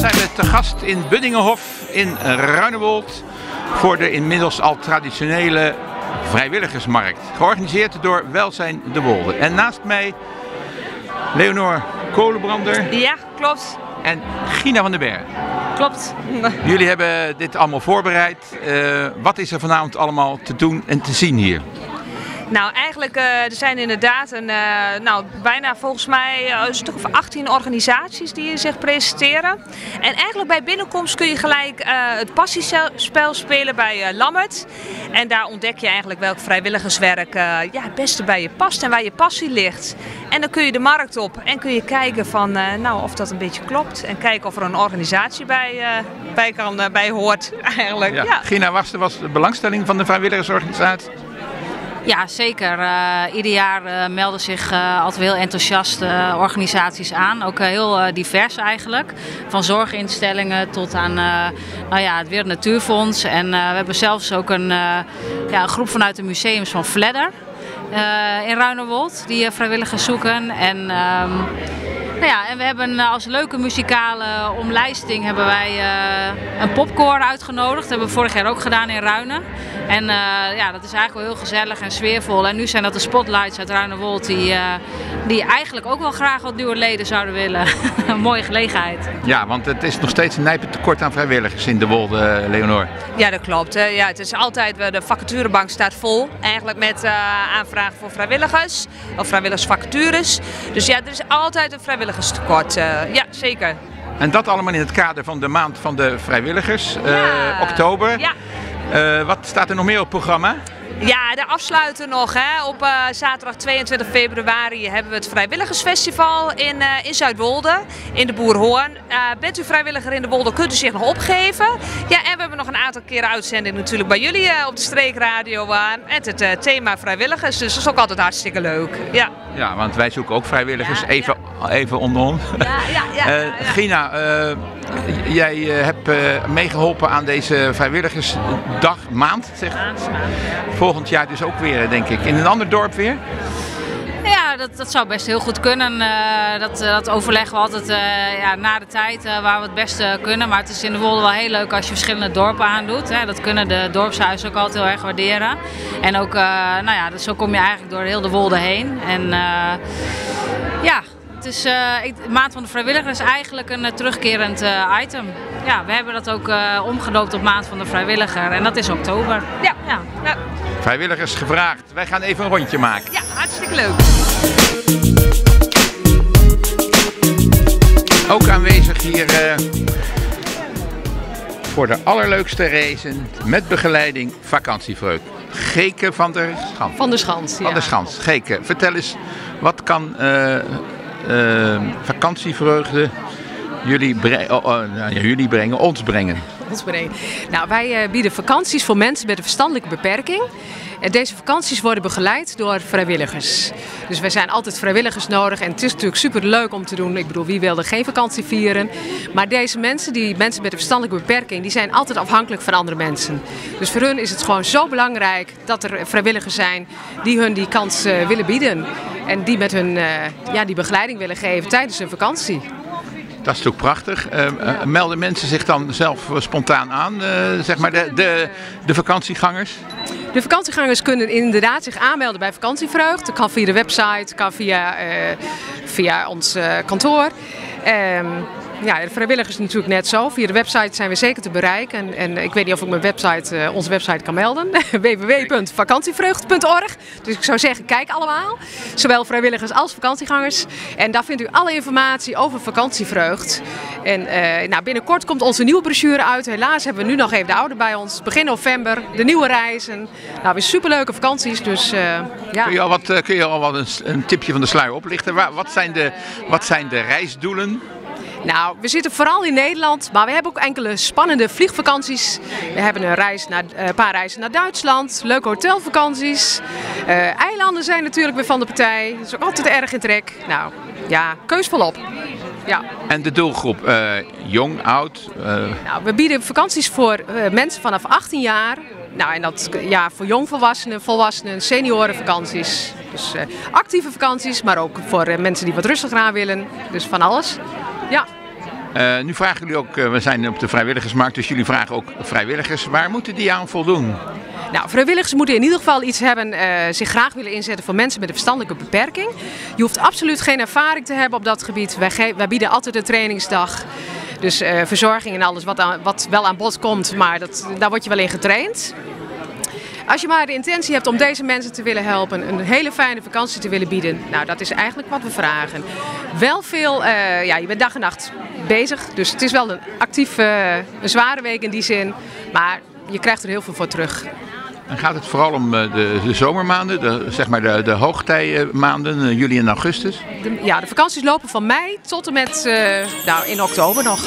zijn we te gast in Buddingenhof in Ruinewold voor de inmiddels al traditionele vrijwilligersmarkt. Georganiseerd door Welzijn de Wolde. En naast mij Leonor Kolenbrander. Ja, klopt. En Gina van den Berg. Klopt. Jullie hebben dit allemaal voorbereid. Wat is er vanavond allemaal te doen en te zien hier? Nou, eigenlijk er zijn inderdaad bijna volgens mij een stuk of 18 organisaties die zich presenteren. En eigenlijk bij binnenkomst kun je gelijk het passiespel spelen bij Lammert. En daar ontdek je eigenlijk welk vrijwilligerswerk het beste bij je past en waar je passie ligt. En dan kun je de markt op en kun je kijken van, of dat een beetje klopt. En kijken of er een organisatie bij hoort eigenlijk. Ja. Gina, was de belangstelling van de vrijwilligersorganisatie? Ja, zeker. Ieder jaar melden zich altijd heel enthousiast organisaties aan. Ook heel divers eigenlijk. Van zorginstellingen tot aan het Wereld Natuurfonds. En we hebben zelfs ook een groep vanuit de museums van Vledder in Ruinewold die vrijwilligers zoeken. En we hebben als leuke muzikale omlijsting hebben wij een popkoor uitgenodigd. Dat hebben we vorig jaar ook gedaan in Ruinen. En dat is eigenlijk wel heel gezellig en sfeervol. En nu zijn dat de Spotlights uit Ruinewold die eigenlijk ook wel graag wat nieuwe leden zouden willen. Een mooie gelegenheid. Ja, want het is nog steeds een nijpend tekort aan vrijwilligers in de Wolde, Leonor. Ja, dat klopt. Ja, het is altijd, de vacaturebank staat vol. Eigenlijk met aanvragen voor vrijwilligers of vrijwilligersvacatures. Dus ja, er is altijd een vrijwilligerstekort. Ja, zeker. En dat allemaal in het kader van de maand van de vrijwilligers, oktober. Ja. Wat staat er nog meer op het programma? Ja, de afsluiten nog. Hè. Op zaterdag 22 februari hebben we het vrijwilligersfestival in Zuidwolde, in de Boerhoorn. Bent u vrijwilliger in de Wolde, kunt u zich nog opgeven. Ja, en we hebben nog een aantal keren uitzending natuurlijk bij jullie op de streekradio met het thema vrijwilligers. Dus dat is ook altijd hartstikke leuk. Ja, ja, want wij zoeken ook vrijwilligers, even onder ons. Gina, jij hebt meegeholpen aan deze vrijwilligersdag, maand, zeg. Volgend jaar dus ook weer, denk ik. In een ander dorp weer? Ja, dat zou best heel goed kunnen. Dat overleggen we altijd na de tijd waar we het beste kunnen. Maar het is in de Wolde wel heel leuk als je verschillende dorpen aandoet. Hè. Dat kunnen de dorpshuizen ook altijd heel erg waarderen. En ook, zo kom je eigenlijk door heel de Wolde heen. En het is, de maand van de vrijwilliger is eigenlijk een terugkerend item. Ja, we hebben dat ook omgedoopt op maand van de vrijwilliger en dat is oktober. Ja. Vrijwilligers gevraagd. Wij gaan even een rondje maken. Ja, hartstikke leuk. Ook aanwezig hier voor de allerleukste reizen met begeleiding vakantievreugde. Geke van der Schans. Van der Schans, ja. Van der Schans. Geke, vertel eens, wat kan vakantievreugde ons brengen? Nou, wij bieden vakanties voor mensen met een verstandelijke beperking. En deze vakanties worden begeleid door vrijwilligers. Dus wij zijn altijd vrijwilligers nodig en het is natuurlijk super leuk om te doen. Ik bedoel, wie wilde geen vakantie vieren? Maar deze mensen, die mensen met een verstandelijke beperking, die zijn altijd afhankelijk van andere mensen. Dus voor hun is het gewoon zo belangrijk dat er vrijwilligers zijn die hun die kans willen bieden. En die met hun die begeleiding willen geven tijdens hun vakantie. Dat is natuurlijk prachtig. Melden mensen zich dan zelf spontaan aan, zeg maar de vakantiegangers? De vakantiegangers kunnen inderdaad zich aanmelden bij Vakantievreugd. Dat kan via de website, kan via ons kantoor. De vrijwilligers natuurlijk net zo. Via de website zijn we zeker te bereiken. En ik weet niet of ik onze website kan melden. www.vakantievreugd.org. Dus ik zou zeggen, kijk allemaal. Zowel vrijwilligers als vakantiegangers. En daar vindt u alle informatie over vakantievreugd. En binnenkort komt onze nieuwe brochure uit. Helaas hebben we nu nog even de oude bij ons. Begin november, de nieuwe reizen. Nou, weer superleuke vakanties. Dus, Kun je al wat een tipje van de sluier oplichten? Wat zijn de reisdoelen? Nou, we zitten vooral in Nederland, maar we hebben ook enkele spannende vliegvakanties. We hebben een paar reizen naar Duitsland, leuke hotelvakanties. Eilanden zijn natuurlijk weer van de partij. Dat is ook altijd erg in trek. Nou, ja, keus volop. Ja. En de doelgroep, jong, oud? Nou, we bieden vakanties voor mensen vanaf 18 jaar. Nou, en dat voor jongvolwassenen, volwassenen, seniorenvakanties. Dus actieve vakanties, maar ook voor mensen die wat rustiger aan willen. Dus van alles. Ja. Nu vragen jullie ook, we zijn op de vrijwilligersmarkt, dus jullie vragen ook vrijwilligers. Waar moeten die aan voldoen? Nou, vrijwilligers moeten in ieder geval iets hebben, zich graag willen inzetten voor mensen met een verstandelijke beperking. Je hoeft absoluut geen ervaring te hebben op dat gebied. Wij bieden altijd een trainingsdag. Dus verzorging en alles wat wel aan bod komt, maar daar word je wel in getraind. Als je maar de intentie hebt om deze mensen te willen helpen, een hele fijne vakantie te willen bieden, nou dat is eigenlijk wat we vragen. Wel veel, je bent dag en nacht bezig, dus het is wel een een zware week in die zin, maar je krijgt er heel veel voor terug. En gaat het vooral om de zomermaanden, de hoogtijmaanden, juli en augustus? De vakanties lopen van mei tot en met in oktober nog.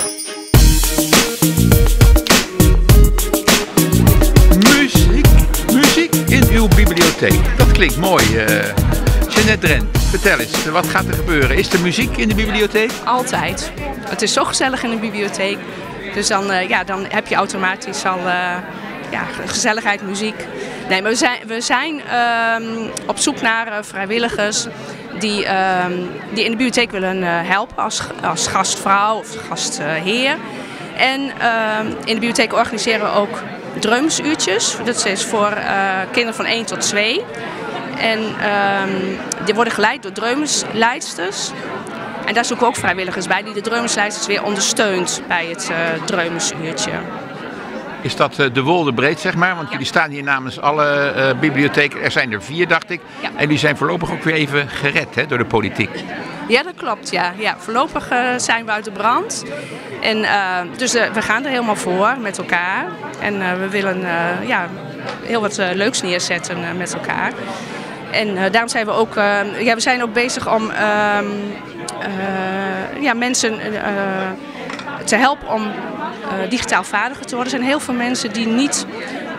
Muziek in uw bibliotheek. Dat klinkt mooi. Jeanette Dren, vertel eens, wat gaat er gebeuren? Is er muziek in de bibliotheek? Altijd. Het is zo gezellig in de bibliotheek. Dus dan heb je automatisch al gezelligheid, muziek. Nee, maar we zijn op zoek naar vrijwilligers die in de bibliotheek willen helpen als gastvrouw of gastheer. En in de bibliotheek organiseren we ook dreumesuurtjes. Dat is voor kinderen van 1 tot 2. En die worden geleid door dreumesleidsters. En daar zoeken we ook vrijwilligers bij die de dreumesleidsters weer ondersteunt bij het dreumesuurtje. Is dat de Wolde breed, zeg maar? Want jullie staan hier namens alle bibliotheken. Er zijn er 4, dacht ik. Ja. En jullie zijn voorlopig ook weer even gered door de politiek. Ja, dat klopt. Ja. Voorlopig zijn we uit de brand. En, dus we gaan er helemaal voor met elkaar. En we willen heel wat leuks neerzetten met elkaar. En daarom zijn we ook, we zijn ook bezig om mensen te helpen om digitaal vaardiger te worden. Er zijn heel veel mensen die niet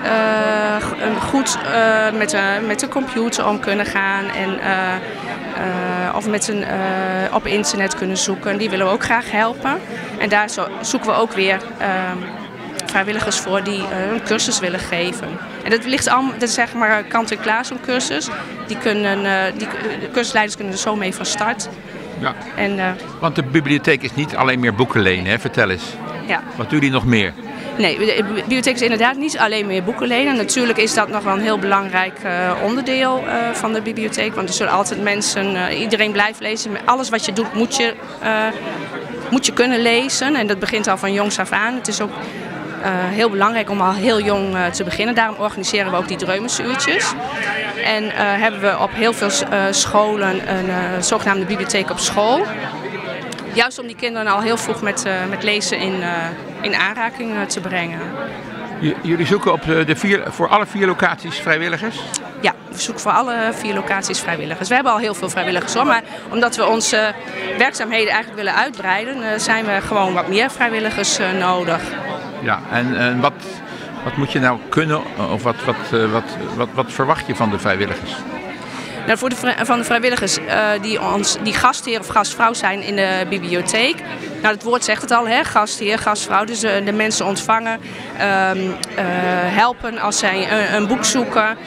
goed met een computer om kunnen gaan en of op internet kunnen zoeken. Die willen we ook graag helpen. En daar zoeken we ook weer vrijwilligers voor die een cursus willen geven. En dat ligt allemaal, dat is zeg maar kant-en-klaar zo'n cursus. Die cursusleiders kunnen er zo mee van start. Ja. Want de bibliotheek is niet alleen meer boeken lenen, hè? Vertel eens. Ja. Wat doen jullie nog meer? Nee, de bibliotheek is inderdaad niet alleen meer boeken lenen. Natuurlijk is dat nog wel een heel belangrijk onderdeel van de bibliotheek. Want er zullen altijd mensen, iedereen blijft lezen. Alles wat je doet moet je kunnen lezen. En dat begint al van jongs af aan. Het is ook heel belangrijk om al heel jong te beginnen. Daarom organiseren we ook die dreumesuurtjes. En hebben we op heel veel scholen een zogenaamde bibliotheek op school. Juist om die kinderen al heel vroeg met lezen in aanraking te brengen. Jullie zoeken voor alle 4 locaties vrijwilligers? Ja, we zoeken voor alle 4 locaties vrijwilligers. We hebben al heel veel vrijwilligers hoor, maar omdat we onze werkzaamheden eigenlijk willen uitbreiden, zijn we gewoon wat meer vrijwilligers nodig. Ja, en wat moet je nou kunnen of wat verwacht je van de vrijwilligers? Nou, van de vrijwilligers die gastheer of gastvrouw zijn in de bibliotheek. Nou, het woord zegt het al, hè? Gastheer, gastvrouw. Dus de mensen ontvangen, helpen als zij een boek zoeken.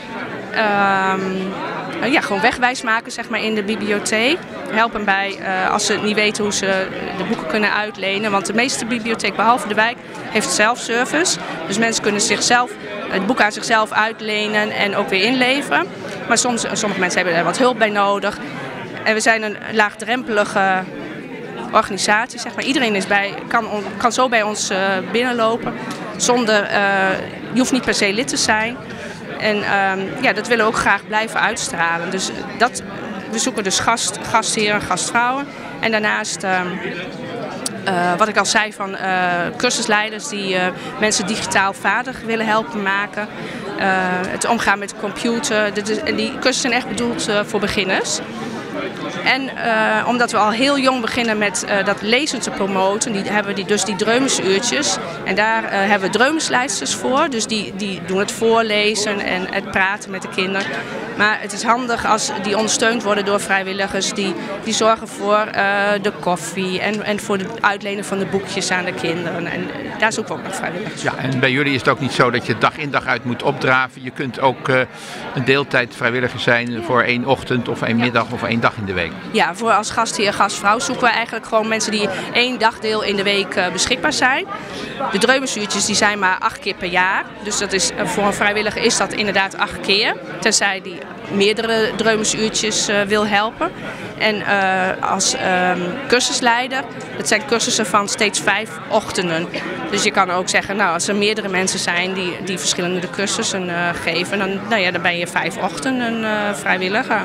Gewoon wegwijs maken zeg maar, in de bibliotheek. Helpen bij als ze niet weten hoe ze de boeken kunnen uitlenen. Want de meeste bibliotheek, behalve de wijk, heeft self-service. Dus mensen kunnen het boek aan zichzelf uitlenen en ook weer inleveren. Maar sommige mensen hebben er wat hulp bij nodig. En we zijn een laagdrempelige organisatie. Zeg maar. Iedereen kan zo bij ons binnenlopen. Je hoeft niet per se lid te zijn. En dat willen we ook graag blijven uitstralen. Dus we zoeken dus gastheren en gastvrouwen. En daarnaast, wat ik al zei, van cursusleiders die mensen digitaal vaardig willen helpen maken. Het omgaan met de computer. Die cursussen zijn echt bedoeld voor beginners. En omdat we al heel jong beginnen met dat lezen te promoten, hebben we die dreumesuurtjes. En daar hebben we dreumesleidsters voor. Dus die doen het voorlezen en het praten met de kinderen. Maar het is handig als die ondersteund worden door vrijwilligers die zorgen voor de koffie en voor het uitlenen van de boekjes aan de kinderen. En daar zoeken we ook nog vrijwilligers. Ja, en bij jullie is het ook niet zo dat je dag in dag uit moet opdraven. Je kunt ook een deeltijd vrijwilliger zijn voor 1 ochtend of 1 middag of 1 dag in de week. Ja, voor als gastheer, gastvrouw zoeken we eigenlijk gewoon mensen die 1 dagdeel in de week beschikbaar zijn. De dreumesuurtjes die zijn maar 8 keer per jaar. Dus dat is, voor een vrijwilliger is dat inderdaad 8 keer. Tenzij die meerdere dreumesuurtjes wil helpen. En als cursusleider, dat zijn cursussen van steeds 5 ochtenden. Dus je kan ook zeggen, nou, als er meerdere mensen zijn die verschillende cursussen geven, dan ben je 5 ochtenden vrijwilliger.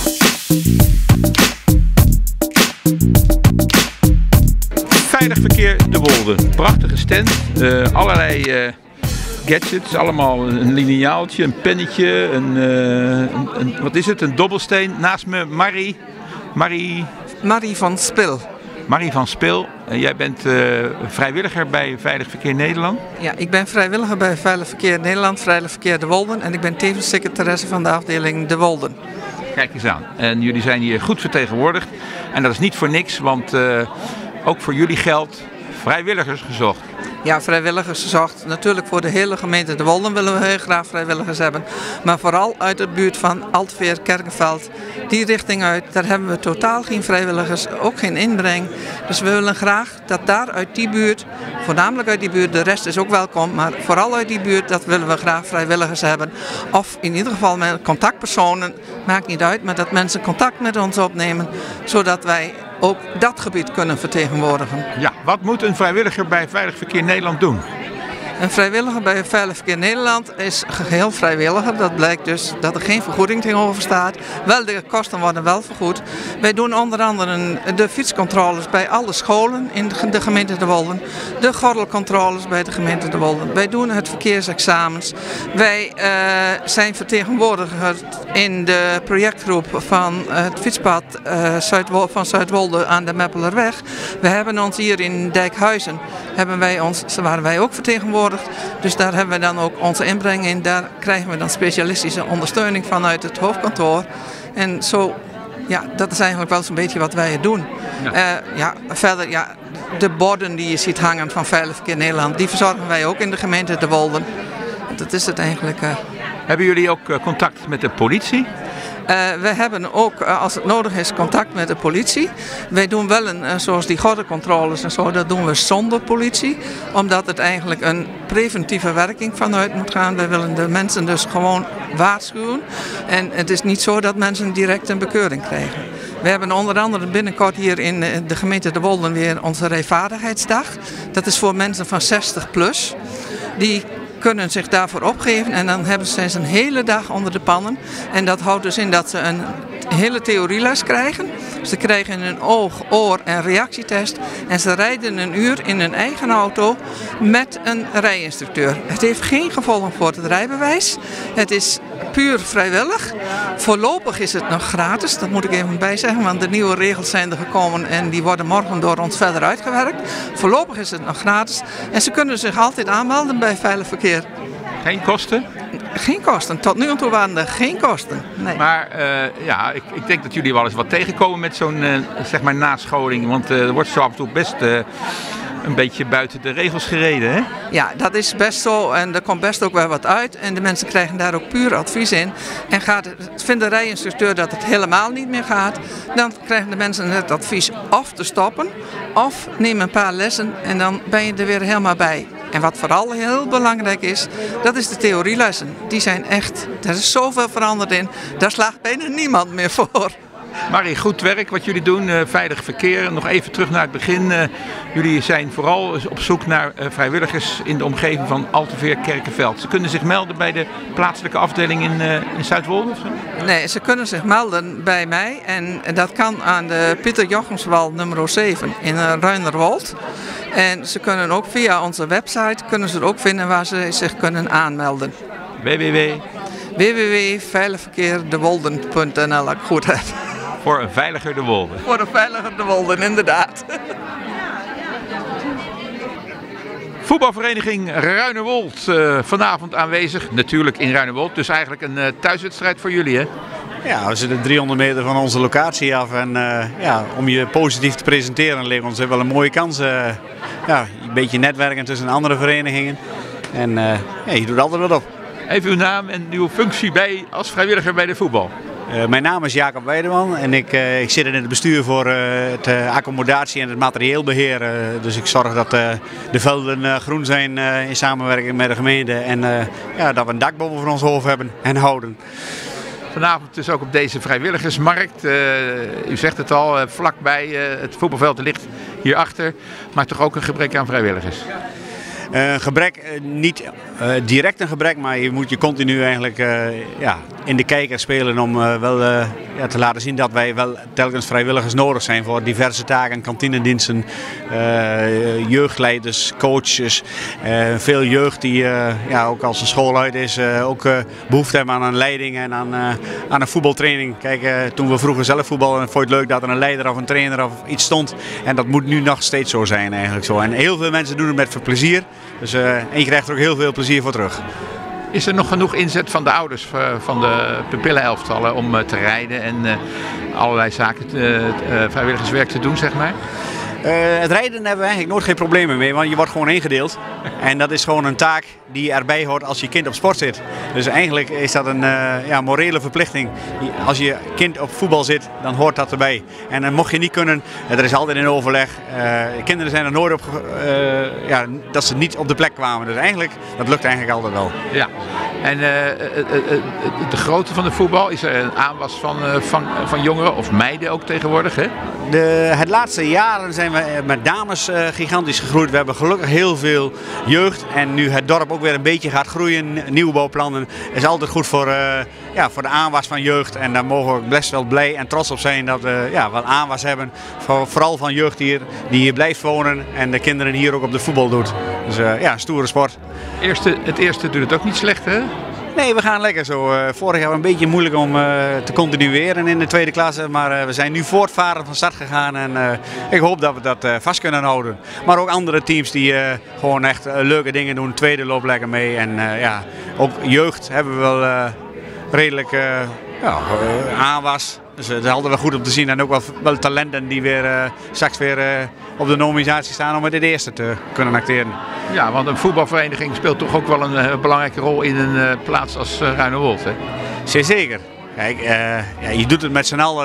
Veilig verkeer De Wolde. Prachtige stand. Allerlei gadgets. Allemaal een lineaaltje, een pennetje, wat is het? Een dobbelsteen. Naast me Marie van Spil. Marie van Spil. Jij bent vrijwilliger bij Veilig Verkeer Nederland. Ja, ik ben vrijwilliger bij Veilig Verkeer Nederland, Veilig Verkeer De Wolden. En ik ben tevens secretaresse van de afdeling De Wolden. Kijk eens aan. En jullie zijn hier goed vertegenwoordigd. En dat is niet voor niks, want ook voor jullie geldt vrijwilligers gezocht. Ja, vrijwilligers gezocht. Natuurlijk voor de hele gemeente De Wolden willen we heel graag vrijwilligers hebben. Maar vooral uit de buurt van Altveer, Kerkenveld, die richting uit, daar hebben we totaal geen vrijwilligers, ook geen inbreng. Dus we willen graag dat daar uit die buurt, voornamelijk uit die buurt, de rest is ook welkom, maar vooral uit die buurt, dat willen we graag vrijwilligers hebben. Of in ieder geval met contactpersonen, maakt niet uit, maar dat mensen contact met ons opnemen, zodat wij ook dat gebied kunnen vertegenwoordigen. Ja, wat moet een vrijwilliger bij Veilig Verkeer Nederland doen? Een vrijwilliger bij Veilig Verkeer Nederland is geheel vrijwilliger. Dat blijkt dus dat er geen vergoeding tegenover staat. Wel, de kosten worden wel vergoed. Wij doen onder andere de fietscontroles bij alle scholen in de gemeente De Wolden. De gordelcontroles bij de gemeente De Wolden. Wij doen het verkeersexamens. Wij zijn vertegenwoordiger in de projectgroep van het fietspad van Zuidwolde aan de Meppelerweg. We hebben ons hier in Dijkhuizen, waren wij ook vertegenwoordigd. Dus daar hebben we dan ook onze inbreng in. Daar krijgen we dan specialistische ondersteuning vanuit het hoofdkantoor. En zo, ja, dat is eigenlijk wel zo'n beetje wat wij doen. Ja. Verder, de borden die je ziet hangen van Veilig Verkeer Nederland, die verzorgen wij ook in de gemeente De Wolden. Dat is het eigenlijk. Hebben jullie ook contact met de politie? We hebben ook, als het nodig is, contact met de politie. Wij doen wel zoals die gordelcontroles en zo, dat doen we zonder politie. Omdat het eigenlijk een preventieve werking vanuit moet gaan. Wij willen de mensen dus gewoon waarschuwen. En het is niet zo dat mensen direct een bekeuring krijgen. We hebben onder andere binnenkort hier in de gemeente De Wolden weer onze rijvaardigheidsdag. Dat is voor mensen van 60 plus. Die kunnen zich daarvoor opgeven en dan zijn ze een hele dag onder de pannen. En dat houdt dus in dat ze een hele theorieles krijgen. Ze krijgen een oog-, oor- en reactietest. En ze rijden een uur in hun eigen auto met een rijinstructeur. Het heeft geen gevolgen voor het rijbewijs. Het is puur vrijwillig. Voorlopig is het nog gratis, dat moet ik even bijzeggen, want de nieuwe regels zijn er gekomen en die worden morgen door ons verder uitgewerkt. Voorlopig is het nog gratis en ze kunnen zich altijd aanmelden bij Veilig Verkeer. Geen kosten? Geen kosten. Tot nu toe waren er geen kosten. Nee. Maar ik denk dat jullie wel eens wat tegenkomen met zo'n zeg maar nascholing. Want er wordt zo af en toe best een beetje buiten de regels gereden, hè? Ja, dat is best zo en er komt best ook wel wat uit. En de mensen krijgen daar ook puur advies in. En vindt de rijinstructeur dat het helemaal niet meer gaat, dan krijgen de mensen het advies of te stoppen of neem een paar lessen en dan ben je er weer helemaal bij. En wat vooral heel belangrijk is, dat is de theorielessen. Die zijn echt, er is zoveel veranderd in, daar slaagt bijna niemand meer voor. Marie, goed werk wat jullie doen, veilig verkeer. Nog even terug naar het begin. Jullie zijn vooral op zoek naar vrijwilligers in de omgeving van Altveer, Kerkenveld. Ze kunnen zich melden bij de plaatselijke afdeling in Zuidwolde? Nee, ze kunnen zich melden bij mij en dat kan aan de Pieter Jochemswal nummer 7 in Ruinerwold. En ze kunnen ook via onze website kunnen ze het ook vinden waar ze zich kunnen aanmelden. www.veiligverkeerdewolden.nl, ik goed heb. Voor een veiliger De Wolde. Voor een veiliger De Wolden, inderdaad. Voetbalvereniging Ruinewold vanavond aanwezig, natuurlijk in Ruinewold. Dus eigenlijk een thuiswedstrijd voor jullie, hè? Ja, we zitten 300 meter van onze locatie af en om je positief te presenteren ligt ons wel een mooie kans. Een beetje netwerken tussen andere verenigingen en je doet altijd wat op. Even uw naam en uw functie als vrijwilliger bij de voetbal. Mijn naam is Jacob Weideman en ik zit in het bestuur voor het accommodatie en het materieelbeheer. Dus ik zorg dat de velden groen zijn in samenwerking met de gemeente en dat we een dak boven ons hoofd hebben en houden. Vanavond dus ook op deze vrijwilligersmarkt. U zegt het al, vlakbij het voetbalveld ligt hierachter, maar toch ook een gebrek aan vrijwilligers. Gebrek, niet direct een gebrek, maar je moet je continu eigenlijk in de kijker spelen om te laten zien dat wij wel telkens vrijwilligers nodig zijn voor diverse taken, kantinediensten, jeugdleiders, coaches, veel jeugd die ook als de school uit is ook behoefte hebben aan een leiding en aan een voetbaltraining. Kijk, toen we vroeger zelf voetballen, vond je het leuk dat er een leider of een trainer of iets stond en dat moet nu nog steeds zo zijn eigenlijk zo. En heel veel mensen doen het met plezier. Dus en je krijgt er ook heel veel plezier voor terug. Is er nog genoeg inzet van de ouders van de pupillenelftallen om te rijden en allerlei zaken, vrijwilligerswerk te doen, zeg maar? Het rijden hebben we eigenlijk nooit geen problemen mee, want je wordt gewoon ingedeeld. En dat is gewoon een taak die erbij hoort als je kind op sport zit. Dus eigenlijk is dat een morele verplichting. Als je kind op voetbal zit, dan hoort dat erbij. En dan mocht je niet kunnen, er is altijd in overleg. Kinderen zijn er nooit op, dat ze niet op de plek kwamen. Dus eigenlijk, dat lukt eigenlijk altijd wel. Ja. En de grootte van de voetbal, is er een aanwas van jongeren of meiden ook tegenwoordig, hè? Het laatste jaren zijn we met dames gigantisch gegroeid. We hebben gelukkig heel veel jeugd en nu het dorp ook weer een beetje gaat groeien, nieuwbouwplannen, is altijd goed voor de aanwas van jeugd. En daar mogen we best wel blij en trots op zijn dat we wel aanwas hebben, vooral van jeugd die hier blijft wonen en de kinderen hier ook op de voetbal doet. Dus stoere sport. Het eerste doet het ook niet slecht, hè? Nee, we gaan lekker zo. Vorig jaar een beetje moeilijk om te continueren in de tweede klasse. Maar we zijn nu voortvarend van start gegaan. En ik hoop dat we dat vast kunnen houden. Maar ook andere teams die gewoon echt leuke dingen doen. Tweede loopt lekker mee. En ook jeugd hebben we wel redelijk aanwas. Dus dat is altijd wel goed om te zien. En ook wel talenten die straks weer op de nominatie staan om het in de eerste te kunnen acteren. Ja, want een voetbalvereniging speelt toch ook wel een belangrijke rol in een plaats als Ruinewold, hè? Zeker. Kijk, je doet het met z'n allen.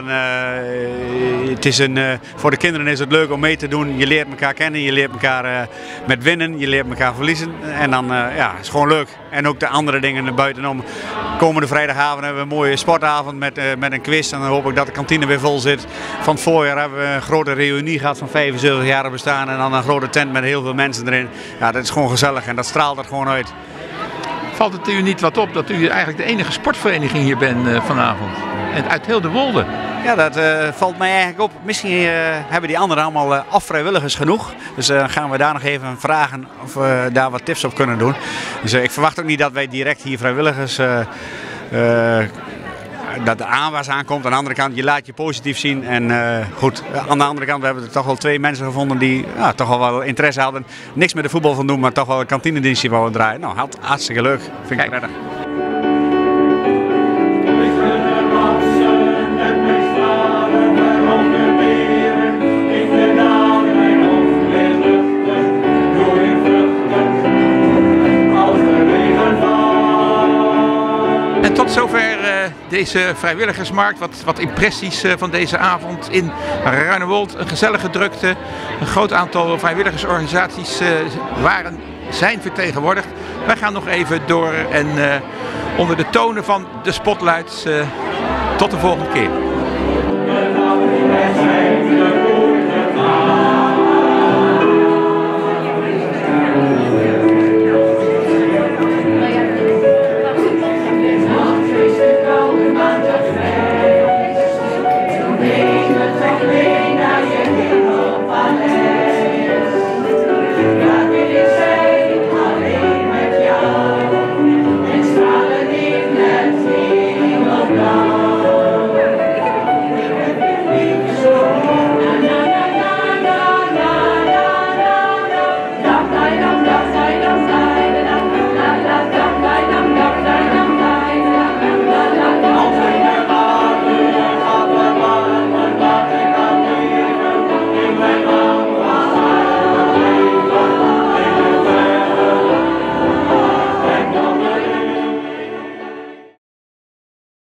Voor de kinderen is het leuk om mee te doen. Je leert elkaar kennen, je leert elkaar met winnen, je leert elkaar verliezen. En dan is het gewoon leuk. En ook de andere dingen buitenom. Komende vrijdagavond hebben we een mooie sportavond met een quiz. En dan hoop ik dat de kantine weer vol zit. Van het voorjaar hebben we een grote reunie gehad van 75 jaar bestaan. En dan een grote tent met heel veel mensen erin. Ja, dat is gewoon gezellig en dat straalt er gewoon uit. Valt het u niet wat op dat u eigenlijk de enige sportvereniging hier bent vanavond? En uit heel de Wolde. Ja, dat valt mij eigenlijk op. Misschien hebben die anderen allemaal vrijwilligers genoeg. Dus gaan we daar nog even vragen of we daar wat tips op kunnen doen. Dus ik verwacht ook niet dat wij direct hier vrijwilligers... dat de aanwas aankomt. Aan de andere kant, je laat je positief zien. En goed, aan de andere kant, we hebben er toch wel 2 mensen gevonden die toch wel interesse hadden. Niks met de voetbal van doen, maar toch wel een kantinedienstje wouden draaien. Nou, hartstikke leuk. Vind ik prettig. En tot zover deze vrijwilligersmarkt. Wat impressies van deze avond in Ruinewold. Een gezellige drukte. Een groot aantal vrijwilligersorganisaties zijn vertegenwoordigd. Wij gaan nog even door en onder de tonen van de spotlights tot de volgende keer.